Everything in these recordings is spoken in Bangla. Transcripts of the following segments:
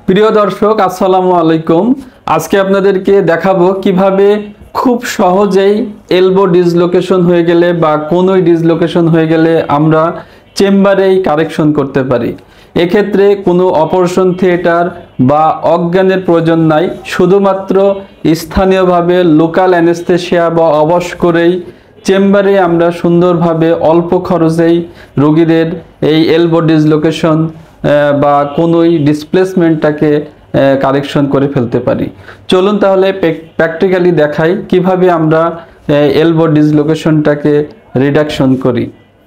প্রিয় দর্শক আসসালামু আলাইকুম। আজকে আপনাদেরকে দেখাবো কিভাবে খুব সহজেই এলবো ডিসলোকেশন হয়ে গেলে বা কোনই ডিসলোকেশন হয়ে গেলে আমরা চেম্বারেই কারেকশন করতে পারি। এক্ষেত্রে কোনো অপারেশন থিয়েটার বা অজ্ঞানের প্রয়োজন নাই, শুধুমাত্র স্থানীয়ভাবে লোকাল অ্যানেস্থেশিয়া বা অবশ করেই চেম্বারে আমরা সুন্দরভাবে অল্প খরচেই রোগীদের এই এলবো ডিসলোকেশন বা কোনোই ডিসপ্লেসমেন্টটাকে কারেকশন করে ফেলতে পারি। চলুন তাহলে প্র্যাকটিক্যালি দেখাই কিভাবে আমরা এলবো ডিসলোকেশনটাকে রিডাকশন করি।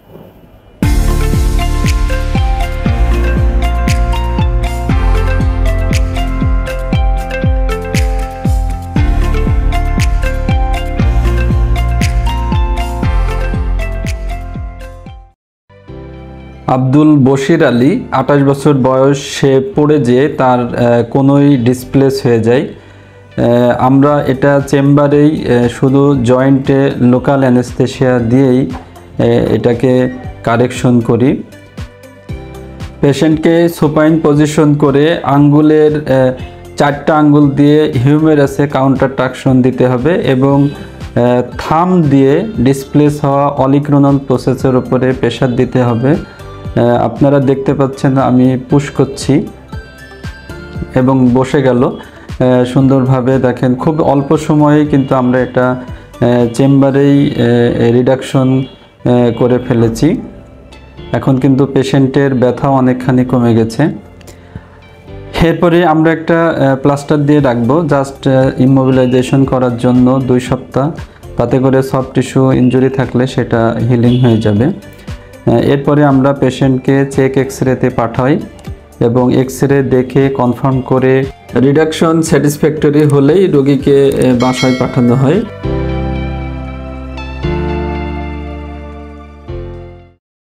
আব্দুল বশির আলী 28 বছর বয়স, সে পড়ে যেয়ে তার কোনোই ডিসপ্লেস হয়ে যায়। আমরা এটা চেম্বারেই শুধু জয়েন্টে লোকাল অ্যানেস্থেশিয়া দিয়েই এটাকে কারেকশন করি। পেশেন্টকে সুপাইন পজিশন করে আঙ্গুলের 4টা আঙ্গুল দিয়ে হিউমেরাসে কাউন্টার ট্রাকশন দিতে হবে এবং থাম দিয়ে ডিসপ্লেস হওয়া অলিক্রোনাল প্রসেসের উপরে প্রেশার দিতে হবে। আপনারা দেখতে পাচ্ছেন আমি পুশ করছি এবং বসে গেল সুন্দরভাবে। দেখেন খুব অল্প সময়ে কিন্তু আমরা এটা চেম্বারেই রিডাকশন করে ফেলেছি। এখন কিন্তু পেশেন্টের ব্যথা অনেকখানি কমে গেছে। এরপরে আমরা একটা প্লাস্টার দিয়ে রাখবো জাস্ট ইমোবিলাইজেশন করার জন্য 2 সপ্তাহ, তাতে করে সফট টিস্যু ইনজুরি থাকলে সেটা হিলিং হয়ে যাবে। এরপরে আমরা পেশেন্টকে চেক এক্সরেতে পাঠাই এবং এক্সরে দেখে কনফার্ম করে রিডাকশন স্যাটিসফ্যাক্টরি হলেই রোগীকে বাসায় পাঠানো হয়।